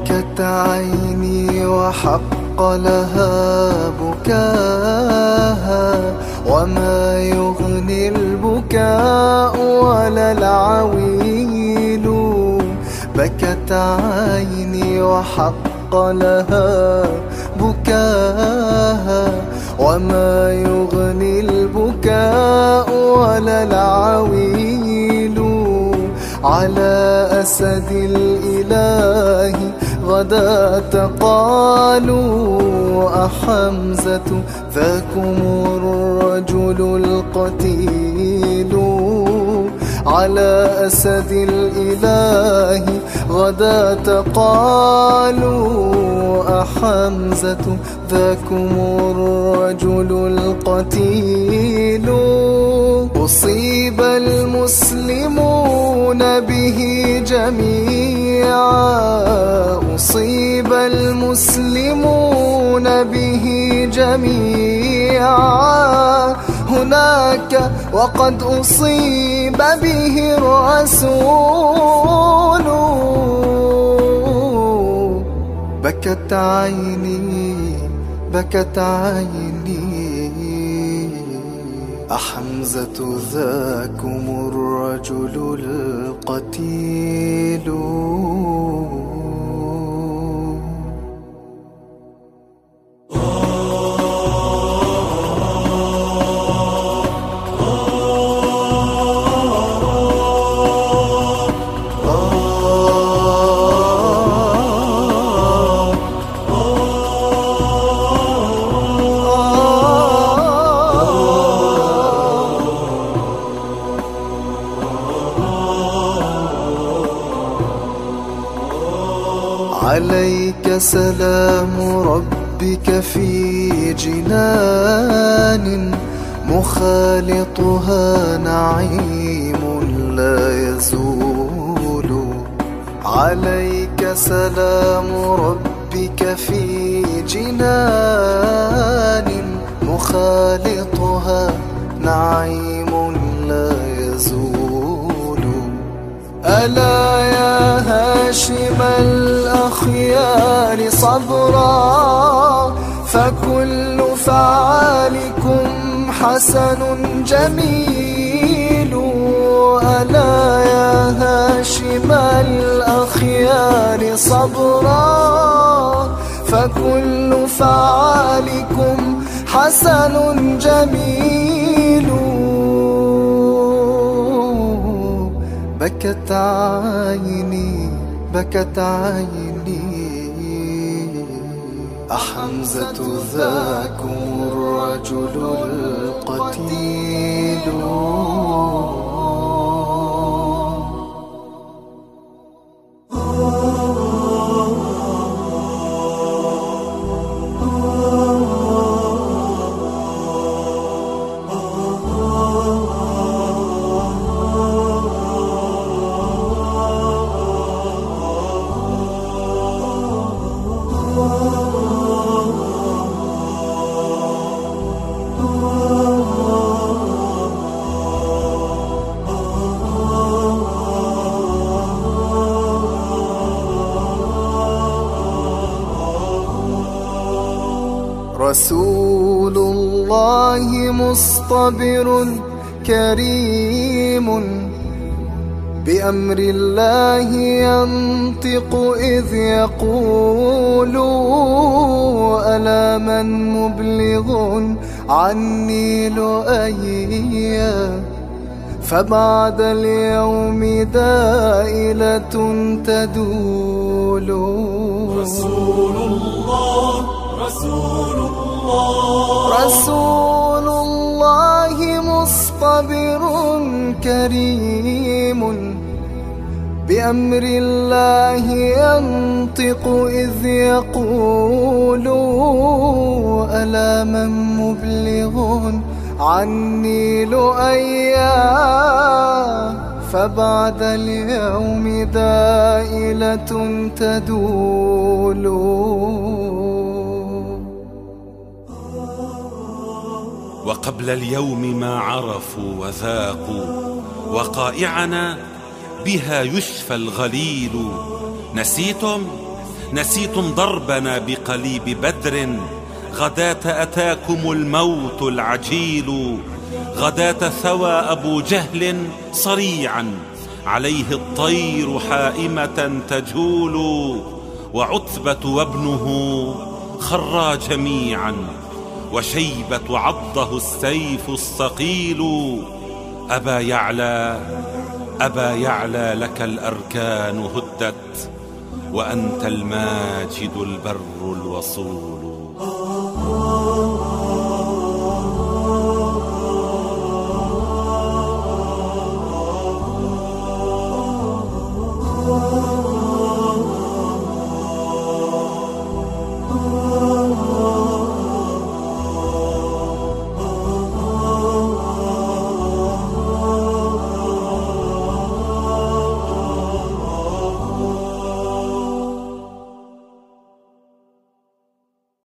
بكت عيني وحق لها بكاها، وما يغني البكاء ولا العويل. بكت عيني وحق لها بكاها، وما يغني البكاء ولا العويل. على أسد الإله غداة قالوا أحمزة ذاكم الرجل القتيل. على أسد الإله غداة قالوا أحمزة ذاكم الرجل القتيل. أصيب المسلمون به جميعا، أصيب المسلمون به جميعا هناك، وقد أصيب به الرسول. بكت عيني بكت عيني أحمزة ذاكم الرجل القتيل. عليك سلام ربك في جنان، مخالطها نعيم لا يزول. عليك سلام ربك في جنان، مخالطها نعيم لا يزول. ألا يا هاشم الأخيار صبرا، فكل فعالكم حسن جميل. ألا يا هاشم الأخيار صبرا، فكل فعالكم حسن جميل. بكت عيني بكت عيني أحمزة ذاكم الرجل القتيل. رسول الله مصطبر كريم، بأمر الله ينطق إذ يقول ألا من مبلغ عني لؤيا، فبعد اليوم دائلة تدول. رسول الله رسول الله رسول الله مصطبر كريم، بأمر الله ينطق إذ يقول ألا من مبلغ عني لؤيا، فبعد اليوم دائلة تدول. وقبل اليوم ما عرفوا وذاقوا، وقائعنا بها يشفى الغليل. نسيتم نسيتم ضربنا بقليب بدر، غداة أتاكم الموت العجيل. غداة ثوى أبو جهل صريعا، عليه الطير حائمة تجول. وعتبة وابنه خرا جميعا، وشيبة عضه السيف الثقيل. أبا يعلى أبا يعلى لك الأركان هدت، وأنت الماجد البر الوصول.